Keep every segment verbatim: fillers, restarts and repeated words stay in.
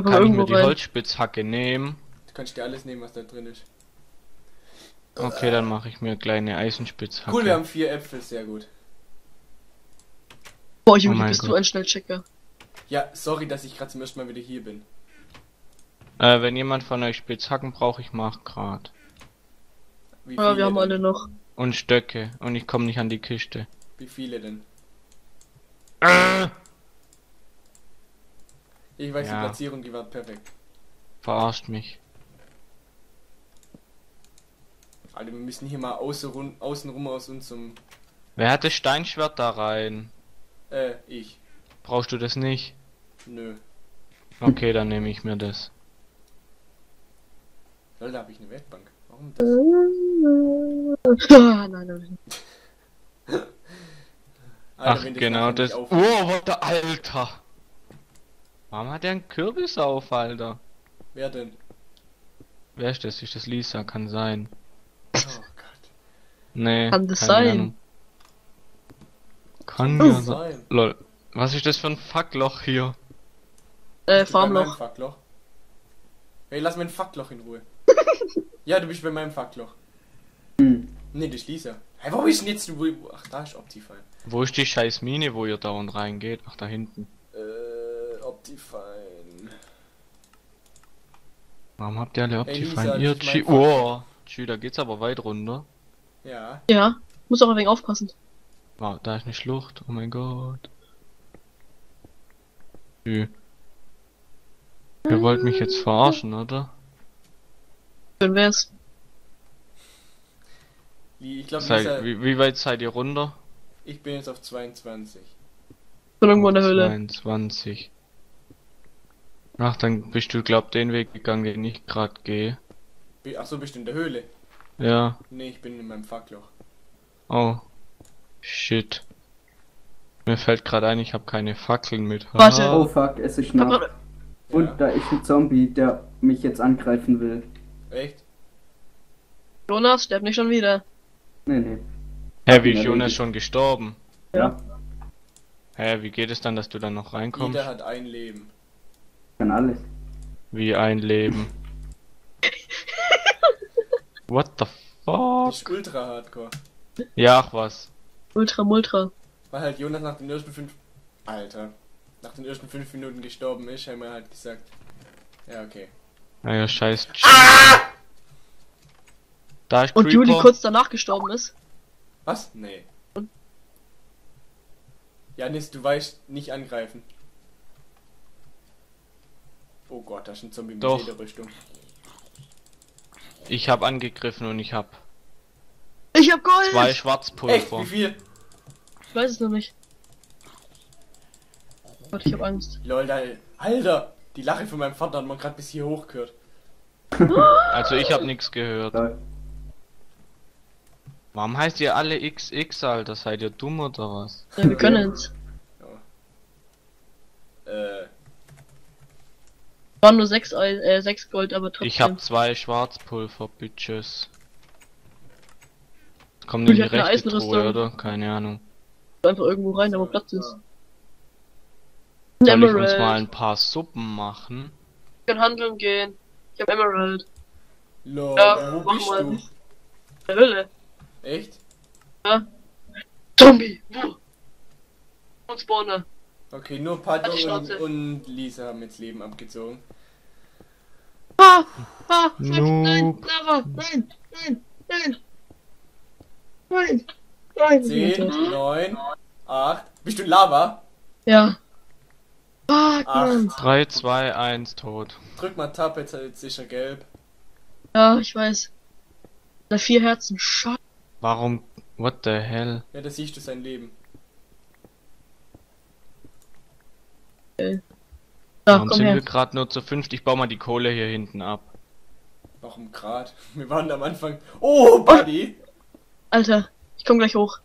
Einfach Kann ich irgendwo mir die rein. Holzspitzhacke nehmen? Du kannst dir alles nehmen, was da drin ist. Okay, dann mache ich mir eine kleine Eisenspitzhacke. Cool, wir haben vier Äpfel, sehr gut. Boah, Juli, Oh mein bist du Gott. ein Schnellchecker. Ja, sorry, dass ich gerade zum ersten Mal wieder hier bin. Äh, wenn jemand von euch Spitzhacken braucht, ich mach grad. Wie Ja, viele wir haben denn? alle noch. Und Stöcke. Und ich komme nicht an die Kiste. Wie viele denn? Äh, Ich weiß, Ja. die Platzierung, die war perfekt. verarscht mich. Alter, wir müssen hier mal außen rum, außen rum aus unserem... Wer hat das Steinschwert da rein? Äh, ich. Brauchst du das nicht? Nö. Okay, dann nehme ich mir das. Lol, da habe ich eine Werkbank. Warum das? Ah, nein, nein. Alter, Ach, wenn das genau nachher das. nicht auf- Oh, what the Alter! Warum hat der einen Kürbis auf, Alter? Wer denn? Wer ist das? Ist das Lisa? Kann sein. Oh Gott. Nee. Kann das keine sein? Ahnung. Kann Kann ja das sein. sein? Lol. Was ist das für ein Fuckloch hier? Äh, Bist du bei meinem Farmloch. Fuckloch? Hey, lass mein Fuckloch in Ruhe. Ja, du bist bei meinem Fuckloch. Hm. Nee, das ist Lisa. Hey, wo ist denn jetzt du? wo- Ach, da ist Optifine. Wo ist die scheiß Mine, wo ihr dauernd reingeht? Ach, da hinten. Äh, Optifine. Warum habt ihr alle Ey, Lisa, Optifine? das Ihr ist mein Chi. Oh, Chi, da geht's aber weit runter. Ja. Ja, muss auch ein wenig aufpassen. Wow, da ist eine Schlucht. Oh mein Gott. Chi. Ihr wollt mich jetzt verarschen, oder? Schön wär's. Li- Ich glaube, Seid, Lisa, wie, wie weit seid ihr runter? ich bin jetzt auf zweiundzwanzig. Bin irgendwo in der Höhle. zweiundzwanzig. Ach, dann bist du, glaub, den Weg gegangen, den ich grad gehe. Bi- Ach so, bist du in der Höhle? Ja. Nee, ich bin in meinem Fuckloch. Oh. Shit. Mir fällt gerade ein, ich habe keine Fackeln mit. Warte. Ah. Oh fuck, es ist Ich hab Nacht. grad- Ja. Und da ist ein Zombie, der mich jetzt angreifen will. Echt? Jonas, sterb nicht schon wieder. Nee, nee. Hä, wie ist Ja, Jonas richtig. schon gestorben? Ja, Hä, wie geht es dann, dass du dann noch reinkommst? Jeder hat ein Leben. kann alles. Wie ein Leben. What the Das fuck? ist ultra hardcore. Ja, ach was. Ultra, multra. Weil halt Jonas nach den ersten fünf... Alter. Nach den ersten fünf Minuten gestorben ist, haben wir halt gesagt... Ja, okay. Naja, scheiß. Da ist Und Creeper. Juli kurz danach gestorben ist. Was? Nee. Janis, du weißt, nicht angreifen. Oh Gott, da ist ein Zombie mit Doch. Lederrüstung. Ich hab angegriffen und ich hab Ich hab Gold! zwei Echt? Schwarzpulver. Wie viel? Ich weiß es noch nicht. Gott, ich hab Angst. Lol, da... Alter! Die Lache von meinem Vater hat man gerade bis hier hoch gehört. Also ich hab nichts gehört. Lol. Warum heißt ihr alle X X, Alter? Seid ihr dumm oder was? Ja, wir können es. Äh... Waren nur sechs, Ei- äh, sechs Gold, aber trotzdem. Ich hab zwei Schwarzpulver, Bitches. Kommt Ich in die hab eine rechte Truhe, Eisenrüstung. oder? Keine Ahnung. Einfach irgendwo rein, da wo Platz ist. Soll Ein ich uns Emerald. mal ein paar Suppen machen? Ich kann handeln gehen. Ich hab Emerald. Lol, Ja, wo mach bist mal. du? In der Höhle. Echt? Ja. Zombie! Wo? Und Spawner. Okay, nur Pato Halt die und, Schnauze. und Lisa haben jetzt Leben abgezogen. Ah! Ah! Fuck! Nein! Noob. Lava! Nein! Nein! Nein! Nein! Nein! zehn, neun, acht. Bist du in Lava? Ja. Fuck, Acht. Mann. drei, zwei, eins, tot. Drück mal Tab, jetzt, jetzt ist er gelb. Ja, ich weiß. Da vier Herzen. Scheiße. Warum? What the hell? Ja, da siehst du sein Leben. Da, Warum komm sind her. wir gerade nur zu fünft? Ich baue mal die Kohle hier hinten ab. Warum grad? Wir waren am Anfang. Oh, Buddy! Alter, ich komm gleich hoch.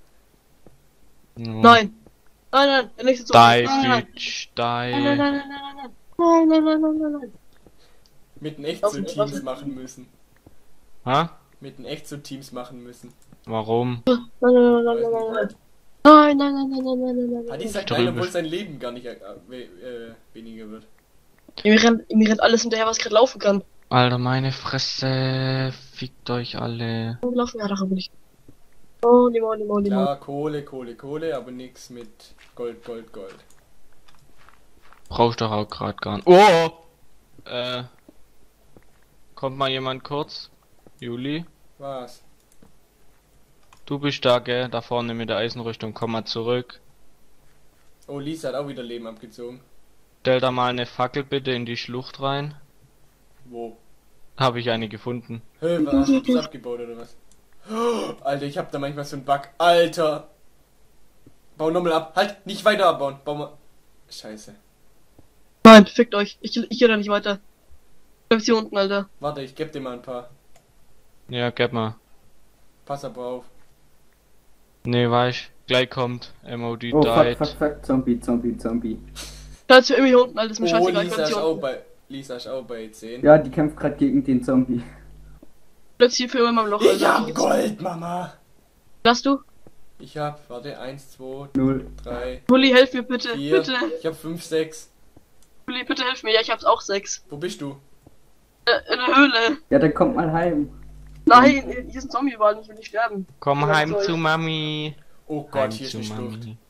Hm. Nein! Nein, nein, der nächste Zug. Die, Nein, nein, Bitch, nein, nein, die. nein, nein, nein, nein, nein, nein, nein, nein, nein, nein. Mit den echt so Warte, Teams warte. machen müssen. Ha? Mit den echt so Teams machen müssen. Warum? Nein, nein, nein, nein, nein, nein. Nein, nein, nein, nein, nein, nein, nein, nein, Buddy nein. ist halt Drüben geil, obwohl ist- sein Leben gar nicht äh, we- äh, weniger wird. Mir rennt, mir rennt alles hinterher, was gerade laufen kann. Alter, meine Fresse. Fickt euch alle. Oh, laufen, ja, da will ich. Oh, Limo, Limo, Limo. Klar, Kohle, Kohle, Kohle, aber nix mit Gold, Gold, Gold. Brauchst doch auch grad gar nicht. Oh! Äh. Kommt mal jemand kurz? Juli? Was? Du bist da, gell? Da vorne mit der Eisenrüstung. Komm mal zurück. Oh, Lisa hat auch wieder Leben abgezogen. Stell da mal eine Fackel bitte in die Schlucht rein. Wo? Habe ich eine gefunden. Hä, was? Hast du das abgebaut oder was? Oh, Alter, ich hab da manchmal so einen Bug. Alter! Bau nochmal ab. Halt, nicht weiter abbauen. Bau mal. Scheiße. Nein, fickt euch. Ich, ich geh da nicht weiter. Bleib hier unten, Alter. Warte, ich geb dir mal ein paar. Ja, gib mal. Pass aber auf. Nee, weißt, gleich kommt. M O D Oh, fuck, died. fuck, fuck, Zombie, Zombie, Zombie. Bleib für immer hier unten, Alter. Ist mir Oh, scheißegal. Ich Lisa bleib ist hier auch unten. bei. Lisa ist auch bei zehn. Ja, die kämpft gerade gegen den Zombie. Bleib hier für immer in meinem Loch, Ich Alter. hab Gold, Mama! Lass du? Ich hab, warte, eins, zwei, Null. drei, Juli, helf mir bitte. vier. Bitte. Ich hab fünf, sechs. Juli, bitte hilf mir. Ja, ich hab's auch sechs. Wo bist du? Äh, in der Höhle. Ja, dann kommt mal heim. Nein, hier ist ein Zombie überall. Ich will nicht sterben. Komm Ja, heim soll zu ich- Mami. Oh Heim Gott, hier ist zu eine Schlucht. Mami.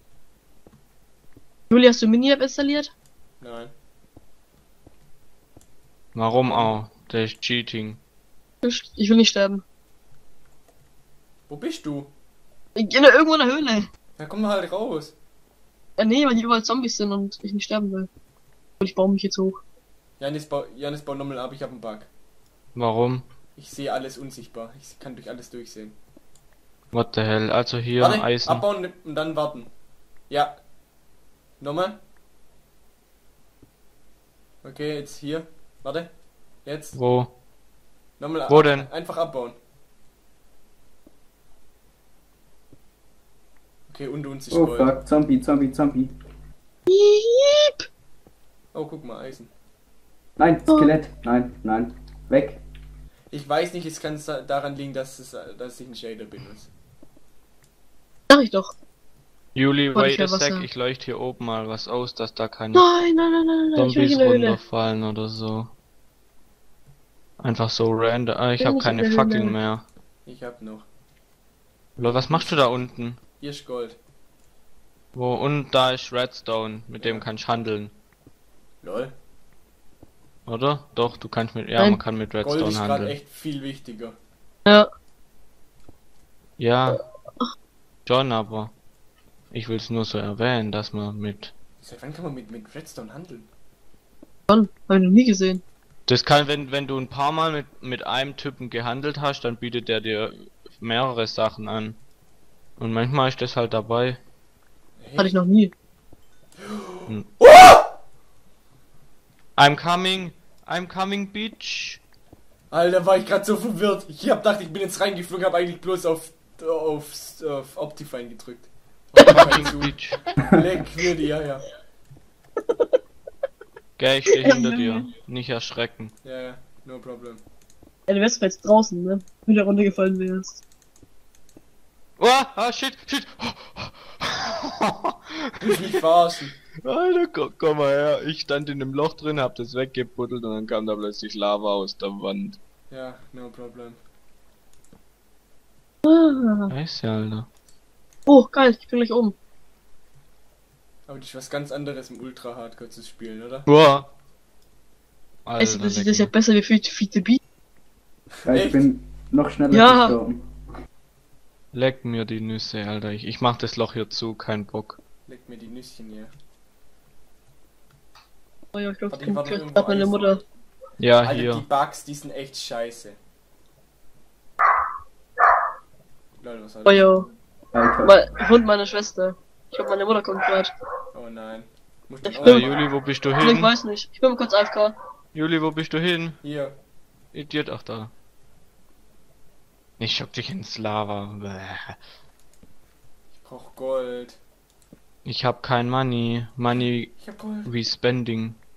Juli, hast du Mini-App installiert? Nein. Warum auch? Der ist Cheating. Ich ich will nicht sterben. Wo bist du? Ich geh da irgendwo in der Höhle. Da komm mal halt raus. Ja, nee, weil hier überall Zombies sind und ich nicht sterben will. Und ich baue mich jetzt hoch. Janis, bau, Janis, bau nochmal ab, ich hab einen Bug. Warum? Ich sehe alles unsichtbar. Ich kann durch alles durchsehen. What the hell? Also hier Warte, Eisen. abbauen und dann warten. Ja. Nochmal. Okay, jetzt hier. Warte. Jetzt. Wo? Nochmal Wo ab- denn? Einfach abbauen. Okay, und uns ist Oh, Gold. fuck, Zombie, Zombie, Zombie. Piep. Oh, guck mal, Eisen. Nein, Skelett. Nein, nein. Weg. Ich weiß nicht, es kann sa- daran liegen, dass, es, dass ich ein Shader benutze. Sag ich doch. Juli, Wollte wait ich a ja was sec, sagen. ich leuchte hier oben mal was aus, dass da keine Nein, nein, nein, nein, nein. Ich will nicht Zombies in der Höhle. runterfallen oder so. Einfach so random. Ah, ich Will habe nicht keine in der Fackeln Höhle. mehr. Ich hab noch. Lol, was machst du da unten? Hier ist Gold. Wo? Und da ist Redstone, mit dem kannst du handeln. Lol. Oder? Doch, du kannst mit, ja, Nein. man kann mit Gold Redstone ist gerade handeln. echt viel wichtiger. Ja. Ja. Schon, aber ich will es nur so erwähnen, dass man mit... Seit wann kann man mit, mit Redstone handeln? Mann, hab ich noch nie gesehen. Das kann, wenn, wenn du ein paar Mal mit, mit einem Typen gehandelt hast, dann bietet der dir mehrere Sachen an. Und manchmal ist das halt dabei. Hatte ich noch nie. I'm coming, I'm coming, bitch. Alter, war ich gerade so verwirrt. Ich hab gedacht, ich bin jetzt reingeflogen, hab eigentlich bloß auf, auf, auf Optifine gedrückt. Optifine zu. Bitch. Leck mir die, ja, ja. Gell, ich steh hinter dir. Nicht erschrecken. Ja, ja, no problem. Ja, du wärst jetzt draußen, ne? Wenn du runtergefallen wärst. Oh, ah, shit, shit. Du mich nicht verarschen. Alter, komm, komm mal her. Ich stand in dem Loch drin, hab das weggebuddelt und dann kam da plötzlich Lava aus der Wand. Ja, no problem. Ah. Weiß ja, Alter. Oh, geil, ich bin gleich oben. Aber das ist was ganz anderes im Ultra Hardcore zu spielen, oder? Boah. Weißt du, Alter, das ist leck das ja mir. besser wie für Feed the Beat. Ja, ich Echt? bin noch schneller Ja. gestorben. Leck mir die Nüsse, Alter. Ich, ich mach das Loch hier zu, kein Bock. Leg mir die Nüsschen hier. Oh ja, ich glaube, Warte, das ich warte kommt irgendwo gerade meine Eis. Mutter. Ja, Alter, die hier. Bugs, die sind echt scheiße. Lol, was war Oh das? ja. Alter. Mein Hund meiner Schwester. Ich glaube, meine Mutter kommt gerade. Oh nein. Muss ich Ich auch Äh, bin- Juli, wo bist du Ich hin? weiß nicht. Ich bin mal kurz A F K. Juli, wo bist du hin? Hier. Idiot, ach da. Ich schock dich ins Lava. Bäh. Ich brauch Gold. Ich hab kein Money. Money Ich hab Gold. wie Spending.